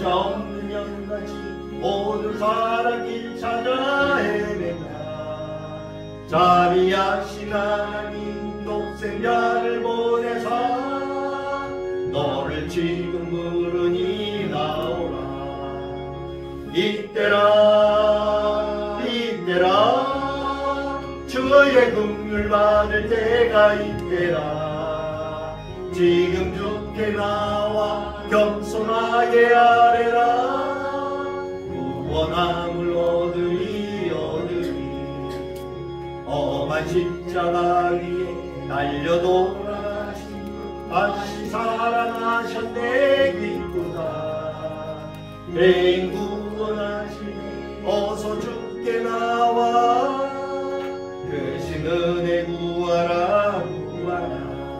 자 없는 영같이 모든 사람 길 찾아 헤맨다. 자비하신 하나님 독생자를 보내사 너를 지금 부르니 나오라. 이때라 이때라 주의 긍휼 받을 때가 이때라. 지금 주께 나와 겸손하게 아뢰라. 구원함을 얻으리 얻으리. 험한 십자가 위에 달려 돌아가신 다시 살아나셨네. 기쁘다. 죄인 구원하시네. 어서 주께 나와 크신 은혜 구하라 구하라.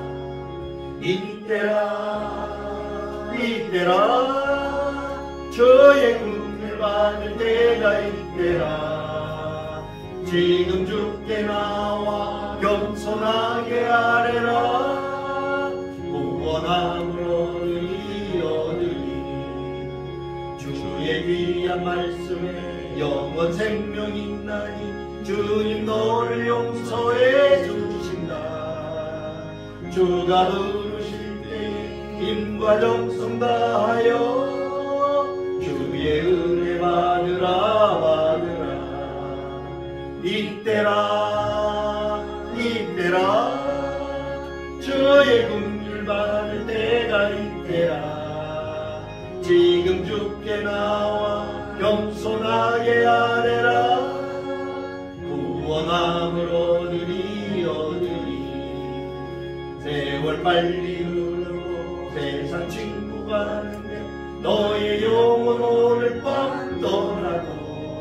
이때라 이때라 주의 긍휼 받을 때가 이때라. 지금 주께 나와 겸손하게 아뢰라. 구원함을 얻으리 얻으리. 주의 귀한 말씀에 영원 생명 있나니 주님 너를 용서해 주신다. 주가 부르실 때에 힘과 정성 다하여 주의 은혜 받으라 받으라. 이때라 이때라 주의 긍휼 받을 때가 이때라. 지금 주께 나와 겸손하게 아뢰라. 구원함을 얻으리 얻으리. 세월 빨리 흐르고 세상 친구 가는데 너의 영혼 오늘 밤 떠나고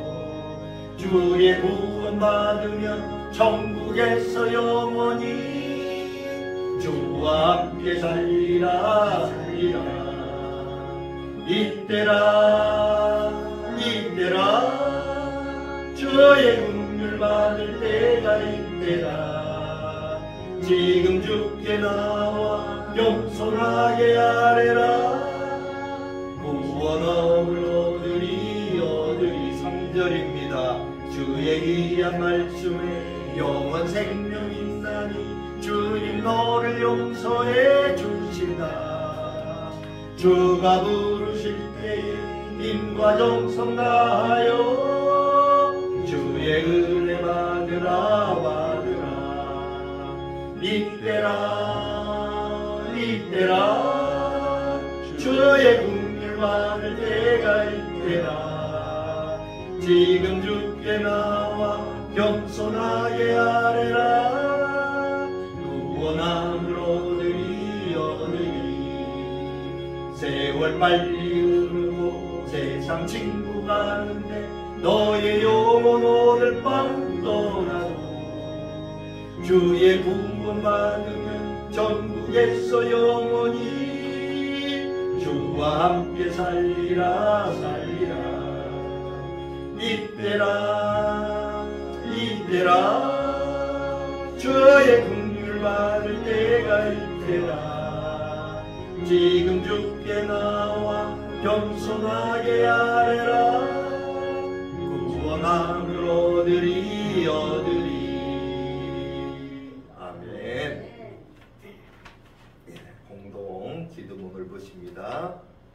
주의 구원 받으면 천국에서 영원히 주와 함께 살리라 살리라. 이때라 이때라 주의 긍휼 받을 때가 이때라. 지금 주께 나와 겸손하게 아뢰라. 구원함을 얻으리 얻으리. 3절입니다. 주의 귀한 말씀에 영원 생명 있나니 주님 너를 용서해 주신다. 주가 부르실 때에 힘과 정성 다하여 주의 은혜 받으라 받으라. 이때라 이때라 주의 긍휼 받을 때가 이때라. 지금 주께 나와 겸손하게 아뢰라. 구원함을 얻으리 얻으리. 세월 빨리 흐르고 세상 친구 가는데 너의 영혼 오늘 밤 떠나고 주의 구원 받으면 전국에서 영원히 주와 함께 살리라 살리라. 이때라 이때라 주의 긍휼 받을 때가 이때라. 지금 주께 나와 겸손하게 아뢰라. 구원함을 얻으리 얻으리. 아멘. 공동 기도문을 보십니다.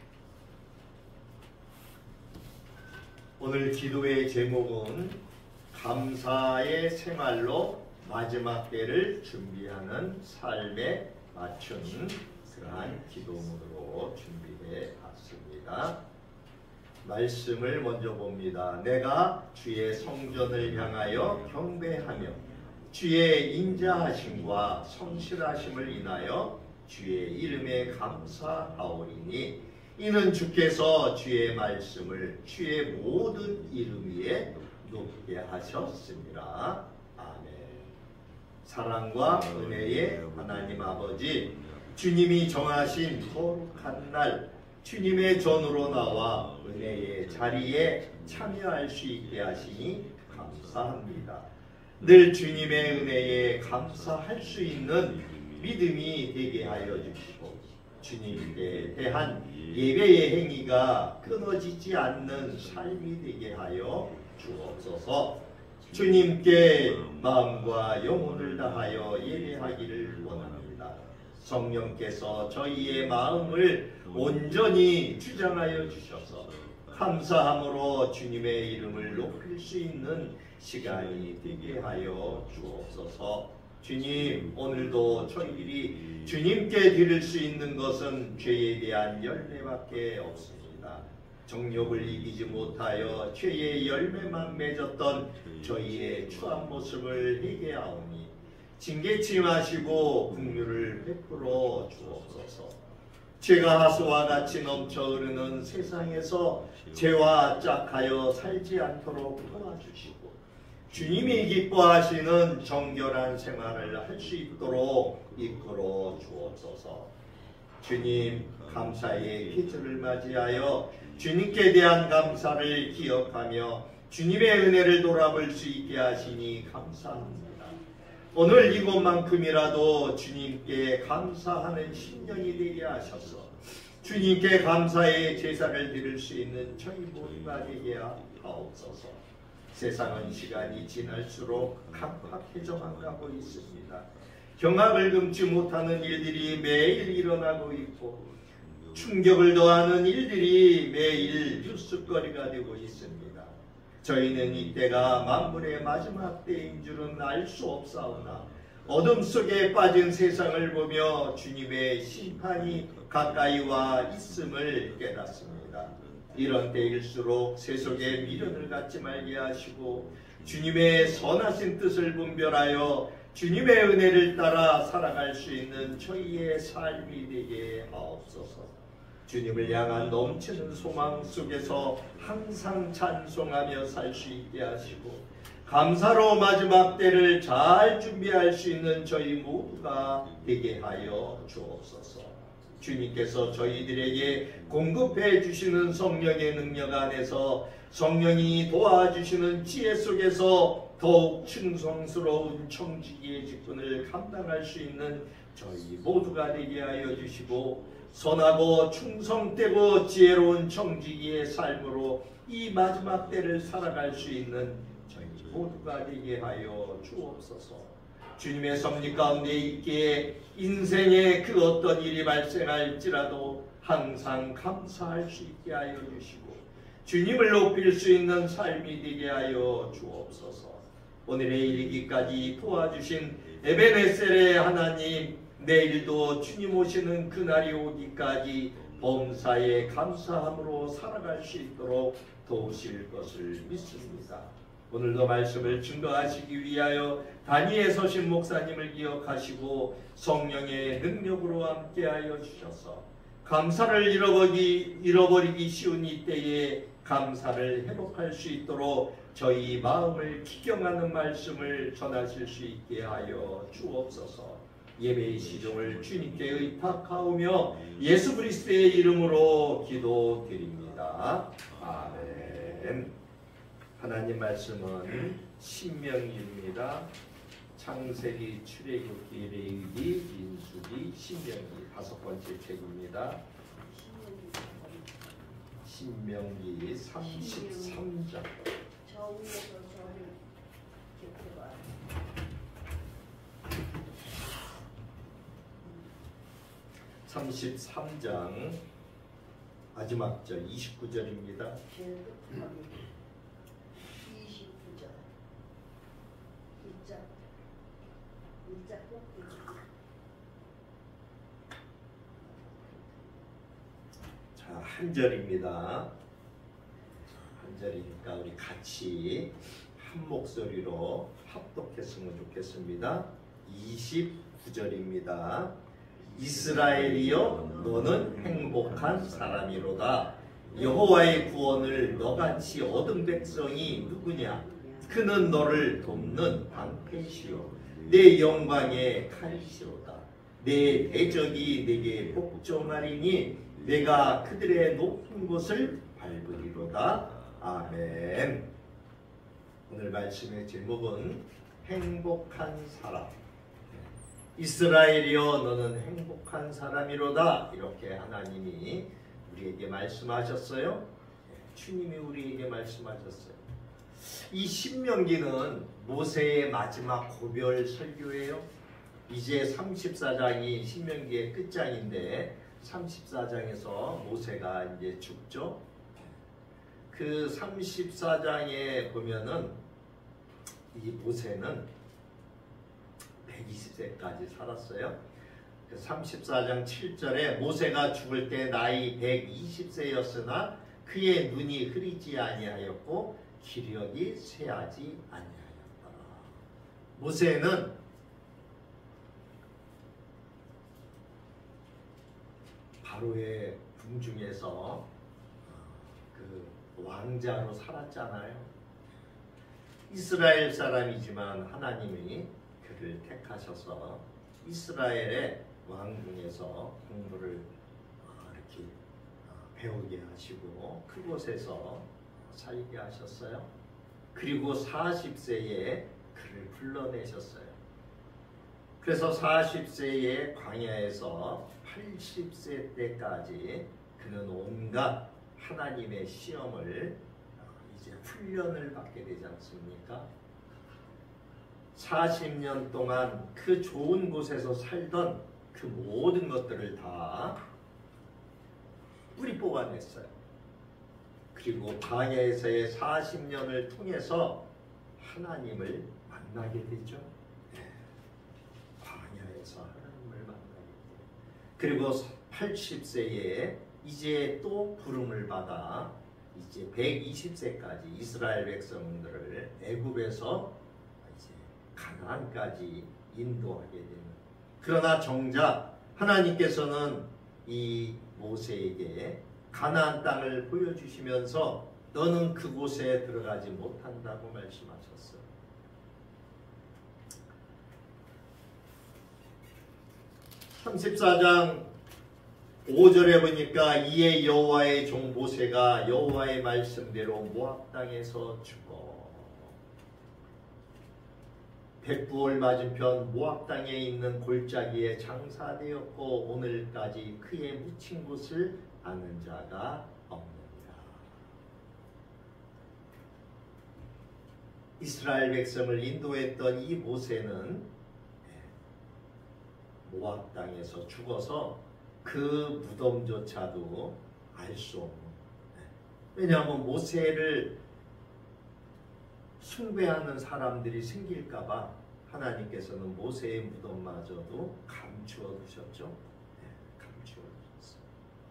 오늘 기도의 제목은 감사의 생활로 마지막 때를 준비하는 삶에 맞춘 그러한 기도문으로 준비해 봤습니다. 말씀을 먼저 봅니다. 내가 주의 성전을 향하여 경배하며 주의 인자하심과 성실하심을 인하여 주의 이름에 감사하오리니 이는 주께서 주의 말씀을 주의 모든 이름 위에 높게 하셨습니다. 아멘. 사랑과 은혜의 하나님 아버지, 주님이 정하신 거룩한 날 주님의 전으로 나와 은혜의 자리에 참여할 수 있게 하시니 감사합니다. 늘 주님의 은혜에 감사할 수 있는 믿음이 되게 하여 주시고 주님께 대한 예배의 행위가 끊어지지 않는 삶이 되게 하여 주옵소서. 주님께 마음과 영혼을 다하여 예배하기를 원합니다. 성령께서 저희의 마음을 온전히 주장하여 주셔서 감사함으로 주님의 이름을 높일 수 있는 시간이 되게 하여 주옵소서. 주님, 오늘도 저희들이 주님께 드릴 수 있는 것은 죄에 대한 열매밖에 없습니다. 정욕을 이기지 못하여 죄의 열매만 맺었던 저희의 추한 모습을 회개하오니 징계치 마시고 긍휼을 베풀어 주옵소서. 죄가 하수와 같이 넘쳐 흐르는 세상에서 죄와 짝하여 살지 않도록 도와주시고 주님이 기뻐하시는 정결한 생활을 할 수 있도록 이끌어 주옵소서. 주님, 감사의 계절을 맞이하여 주님께 대한 감사를 기억하며 주님의 은혜를 돌아볼 수 있게 하시니 감사합니다. 오늘 이것만큼이라도 주님께 감사하는 신년이 되게 하셔서 주님께 감사의 제사를 드릴 수 있는 저희 모두가 되게 하옵소서. 세상은 시간이 지날수록 각박해져만 가고 있습니다. 경악을 금치 못하는 일들이 매일 일어나고 있고 충격을 더하는 일들이 매일 뉴스거리가 되고 있습니다. 저희는 이때가 만물의 마지막 때인 줄은 알 수 없사오나 어둠 속에 빠진 세상을 보며 주님의 심판이 가까이 와 있음을 깨닫습니다. 이런 때일수록 세속의 미련을 갖지 말게 하시고 주님의 선하신 뜻을 분별하여 주님의 은혜를 따라 살아갈 수 있는 저희의 삶이 되게 하옵소서. 주님을 향한 넘치는 소망 속에서 항상 찬송하며 살 수 있게 하시고 감사로 마지막 때를 잘 준비할 수 있는 저희 모두가 되게 하여 주옵소서. 주님께서 저희들에게 공급해 주시는 성령의 능력 안에서 성령이 도와주시는 지혜 속에서 더욱 충성스러운 청지기의 직분을 감당할 수 있는 저희 모두가 되게 하여 주시고 선하고 충성되고 지혜로운 청지기의 삶으로 이 마지막 때를 살아갈 수 있는 저희 모두가 되게 하여 주옵소서. 주님의 섭리 가운데 있기에 인생에 그 어떤 일이 발생할지라도 항상 감사할 수 있게 하여 주시고 주님을 높일 수 있는 삶이 되게 하여 주옵소서. 오늘에 이르기까지 도와주신 에베네셀의 하나님, 내일도 주님 오시는 그날이 오기까지 범사에 감사함으로 살아갈 수 있도록 도우실 것을 믿습니다. 오늘도 말씀을 증거하시기 위하여 단위에 서신 목사님을 기억하시고 성령의 능력으로 함께하여 주셔서 감사를 잃어버리기 쉬운 이때에 감사를 회복할 수 있도록 저희 마음을 기경하는 말씀을 전하실 수 있게 하여 주옵소서. 예배의 시종을 주님께 의탁하오며 예수 그리스도의 이름으로 기도드립니다. 아멘. 하나님 말씀은 신명기입니다. 창세기, 출애굽기, 레위기, 민수기, 신명기 5번째 책입니다. 신명기 33장. 저 위에서 저를 이렇게 봐. 33장 마지막 절 29절입니다. 29절. 일자 꼭지. 자, 한 절입니다. 한 절이니까 우리 같이 한 목소리로 합독했으면 좋겠습니다. 29절입니다. 이스라엘이여, 너는 행복한 사람이로다. 여호와의 구원을 너같이 얻은 백성이 누구냐? 그는 너를 돕는 방패시요 내 영광의 칼시로다. 내 대적이 내게 복종하리니 내가 그들의 높은 곳을 밟으리로다. 아멘. 오늘 말씀의 제목은 행복한 사람. 이스라엘이여 너는 행복한 사람이로다. 이렇게 하나님이 우리에게 말씀하셨어요. 주님이 우리에게 말씀하셨어요. 이 신명기는 모세의 마지막 고별 설교예요. 이제 34장이 신명기의 끝장인데 34장에서 모세가 이제 죽죠. 그 34장에 보면은 이 모세는 120세까지 살았어요. 34장 7절에 모세가 죽을 때 나이 120세였으나 그의 눈이 흐리지 아니하였고 기력이 쇠하지 아니하였더라. 모세는 바로의 궁중에서 그 왕자로 살았잖아요. 이스라엘 사람이지만 하나님이 그를 택하셔서 이스라엘의 왕궁에서 공부를 이렇게 배우게 하시고 그곳에서 살게 하셨어요. 그리고 40세에 그를 불러내셨어요. 그래서 40세의 광야에서 80세 때까지 그는 온갖 하나님의 시험을 이제 훈련을 받게 되지 않습니까? 40년 동안 그 좋은 곳에서 살던 그 모든 것들을 다 뿌리 뽑아냈어요. 그리고 광야에서의 40년을 통해서 하나님을 만나게 되죠. 광야에서 하나님을 만나게 돼요. 그리고 80세에 이제 또 부름을 받아 이제 120세까지 이스라엘 백성들을 애굽에서 이제 가나안까지 인도하게 되는. 그러나 정작 하나님께서는 이 모세에게 가나안 땅을 보여주시면서 너는 그곳에 들어가지 못한다고 말씀하셨어요. 34장 5절에 보니까 이에 여호와의 종 모세가 여호와의 말씀대로 모압 땅에서 죽어 백부올 맞은편 모압 땅에 있는 골짜기에 장사되었고 오늘까지 그의 묻힌 곳을 아는 자가 없느니라. 이스라엘 백성을 인도했던 이 모세는 모압 땅에서 죽어서 그 무덤조차도 알 수 없는. 왜냐하면 모세를 숭배하는 사람들이 생길까봐 하나님께서는 모세의 무덤마저도 감추어 두셨죠. 감추어 두셨어요.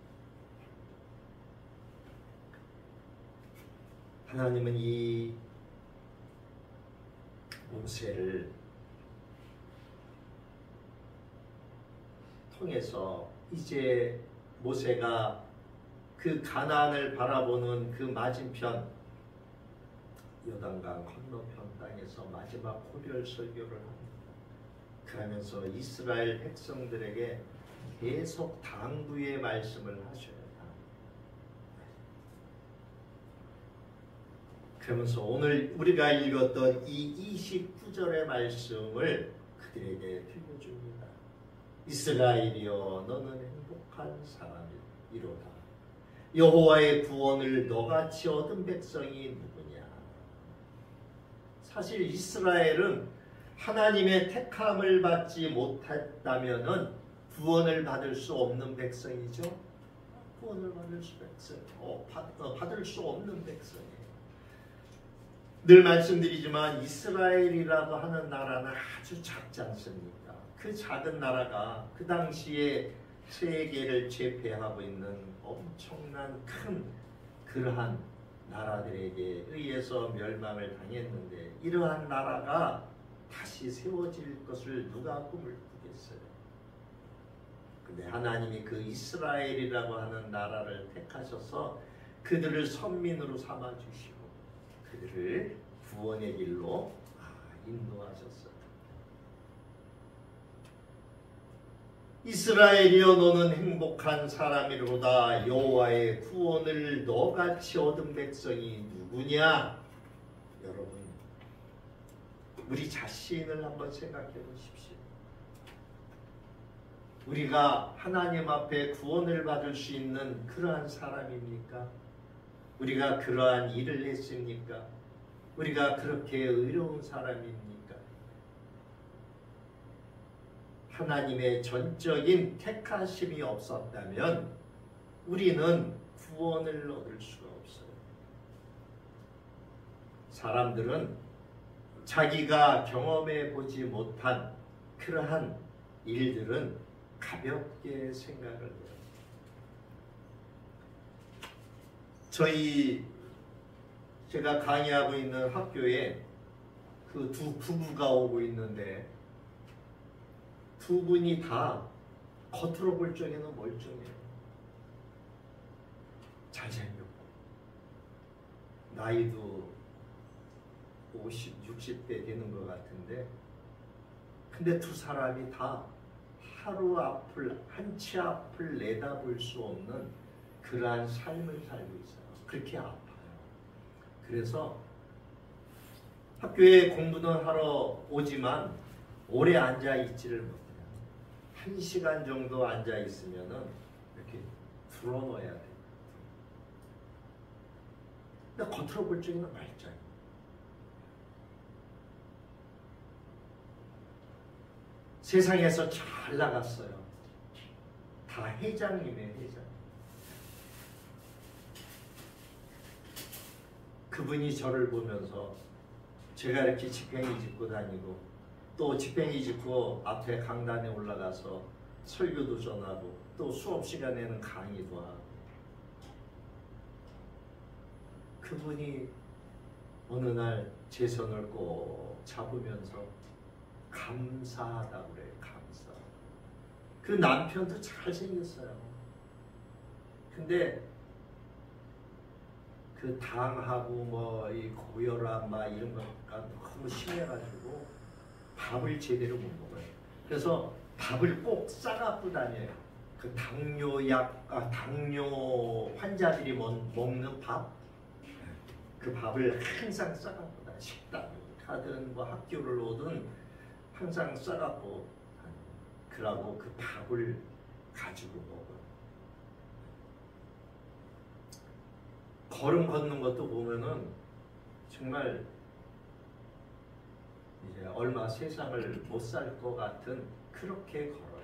하나님은 이 모세를 통해서 이제 모세가 그 가나안을 바라보는 그 맞은편 요단강 건너편 땅에서 마지막 고별 설교를 합니다. 그러면서 이스라엘 백성들에게 계속 당부의 말씀을 하셔야 합니다. 그러면서 오늘 우리가 읽었던 이 29절의 말씀을 그들에게 들려줍니다. 이스라엘이여 너는 행복한 사람이로다. 여호와의 구원을 너같이 얻은 백성이 누구냐. 사실 이스라엘은 하나님의 택함을 받지 못했다면 구원을 받을 수 없는 백성이죠. 구원을 받을 수 없는 백성이에요. 늘 말씀드리지만 이스라엘이라고 하는 나라는 아주 작지 않습니까? 그 작은 나라가 그 당시에 세계를 제패하고 있는 엄청난 큰 그러한 나라들에게 의해서 멸망을 당했는데 이러한 나라가 다시 세워질 것을 누가 꿈을 꾸겠어요? 근데 하나님이 그 이스라엘이라고 하는 나라를 택하셔서 그들을 선민으로 삼아주시고 그들을 구원의 길로 인도하셨어요. 이스라엘이여 너는 행복한 사람이로다. 여호와의 구원을 너같이 얻은 백성이 누구냐? 여러분 우리 자신을 한번 생각해 보십시오. 우리가 하나님 앞에 구원을 받을 수 있는 그러한 사람입니까? 우리가 그러한 일을 했습니까? 우리가 그렇게 의로운 사람입니까? 하나님의 전적인 택하심이 없었다면 우리는 구원을 얻을 수가 없어요. 사람들은 자기가 경험해 보지 못한 그러한 일들은 가볍게 생각을 해요. 제가 강의하고 있는 학교에 그 두 부부가 오고 있는데 두 분이 다 겉으로 볼 적에는 멀쩡해요. 잘생겼고 나이도 50, 60대 되는 것 같은데 근데 두 사람이 다 하루 앞을 한 치 앞을 내다볼 수 없는 그러한 삶을 살고 있어요. 그렇게 아파요. 그래서 학교에 공부는 하러 오지만 오래 앉아 있지를 못해요. 1시간 정도 앉아 있으면은 이렇게 풀어놓아야 돼요. 근데 겉으로 볼 적에는 말짱. 세상에서 잘 나갔어요. 다 회장님의 회장. 그분이 저를 보면서 제가 이렇게 지팽이 짚고 다니고 또 지팽이 짚고 앞에 강단에 올라가서 설교도 전하고 또 수업 시간에는 강의도 하고 그분이 어느 날 제 손을 꼭 잡으면서 감사하다고 그래요. 감사. 그 남편도 잘생겼어요. 근데 그 당하고 뭐 이 고혈압 막 이런 거가 너무 심해가지고 밥을 제대로 못 먹어요. 그래서 밥을 꼭 싸갖고 다녀요. 그 당뇨 환자들이 먹는 밥, 그 밥을 항상 싸갖고 다녀요. 식당 가든 뭐 학교를 오든 항상 싸갖고 그러고 그 밥을 가지고 먹어요. 걸음 걷는 것도 보면은 정말 이제 얼마 세상을 못 살 것 같은 그렇게 걸어요.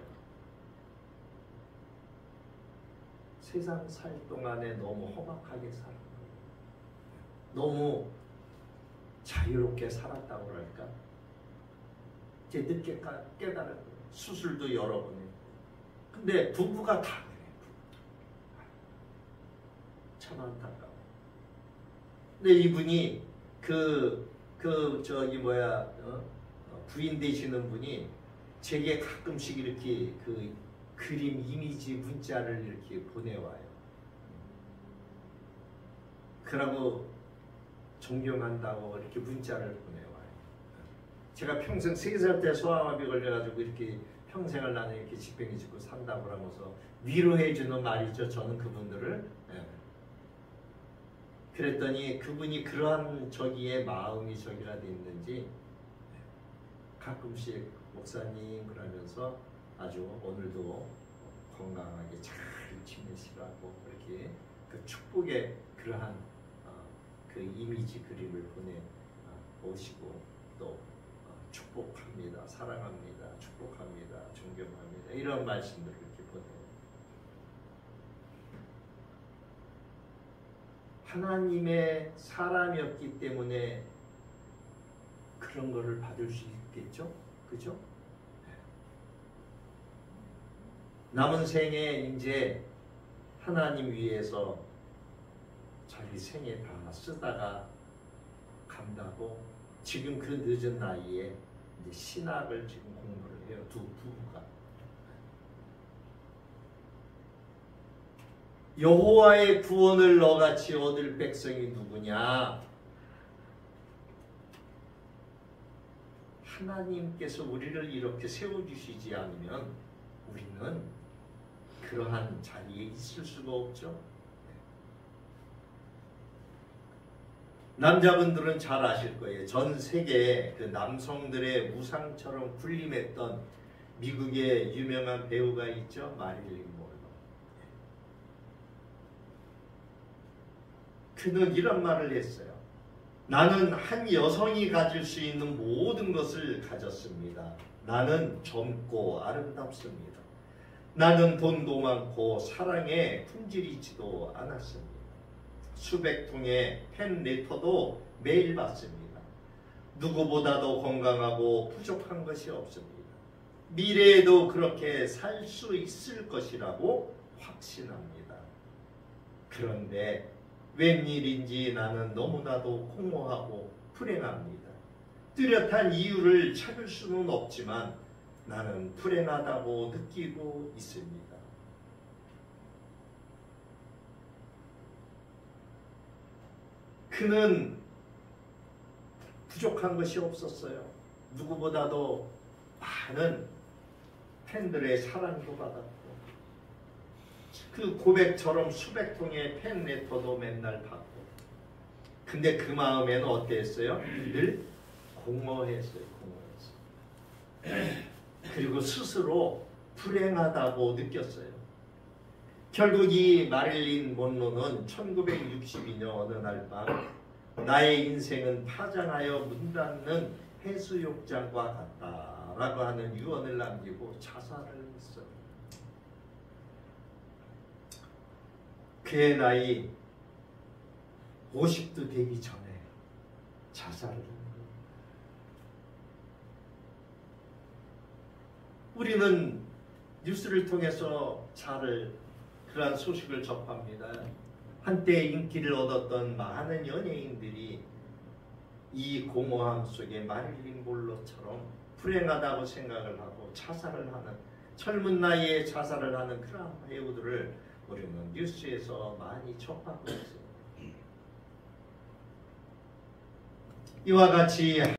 세상 살 동안에 너무 험악하게 살아요. 너무 자유롭게 살았다고 그럴까? 이제 늦게 깨달은 수술도 여러 번 했고. 근데 부부가 다 그래요. 참 안타까워. 근데 이분이 부인 되시는 분이 제게 가끔씩 이렇게 그 그림 이미지 문자를 이렇게 보내와요. 그러고 존경한다고 이렇게 문자를 보내와요. 제가 평생 3살 때 소아마비 걸려가지고 이렇게 평생을 나는 이렇게 지팽이 짚고 산다고 하면서 위로해주는 말이죠. 저는 그분들을. 그랬더니 그분이 그러한 저기에 마음이 저기라 돼 있는지 가끔씩 목사님 그러면서 아주 오늘도 건강하게 잘 지내시라고 이렇게 그 축복의 그러한 그 이미지 그림을 보내오시고 또 축복합니다, 사랑합니다, 축복합니다, 존경합니다 이런 말씀들을 이렇게 보내요. 하나님의 사람이었기 때문에 그런 거를 받을 수 있겠죠? 그죠? 남은 생에 이제 하나님 위해서 자기 생에 다 쓰다가 간다고 지금 그 늦은 나이에 이제 신학을 지금 공부를 해요. 두 부부가. 여호와의 구원을 너같이 얻을 백성이 누구냐? 하나님께서 우리를 이렇게 세워주시지 않으면 우리는 그러한 자리에 있을 수가 없죠. 남자분들은 잘 아실 거예요. 전 세계에 그 남성들의 우상처럼 군림했던 미국의 유명한 배우가 있죠. 마릴린 monroe. 그는 이런 말을 했어요. 나는 한 여성이 가질 수 있는 모든 것을 가졌습니다. 나는 젊고 아름답습니다. 나는 돈도 많고 사랑에 품질이지도 않았습니다. 수백 통의 팬레터도 매일 받습니다. 누구보다도 건강하고 부족한 것이 없습니다. 미래에도 그렇게 살 수 있을 것이라고 확신합니다. 그런데 웬일인지 나는 너무나도 공허하고 불행합니다. 뚜렷한 이유를 찾을 수는 없지만 나는 불행하다고 느끼고 있습니다. 그는 부족한 것이 없었어요. 누구보다도 많은 팬들의 사랑도 받았고 그 고백처럼 수백 통의 팬레터도 맨날 받고 근데 그 마음에는 어땠어요? 늘 공허했어요. 그리고 스스로 불행하다고 느꼈어요. 결국 이 마릴린 monroe는 1962년 어느 날 밤 나의 인생은 파장하여 문 닫는 해수욕장과 같다라고 하는 유언을 남기고 자살을 했어요. 그의 나이 50도 되기 전에 자살을 한 거예요. 우리는 뉴스를 통해서 그러한 소식을 접합니다. 한때 인기를 얻었던 많은 연예인들이 이 공허함 속에 마릴린 monroe처럼 불행하다고 생각을 하고 자살을 하는 젊은 나이에 자살을 하는 그런 배우들을 우리는 뉴스에서 많이 접하고 있습니다. 이와 같이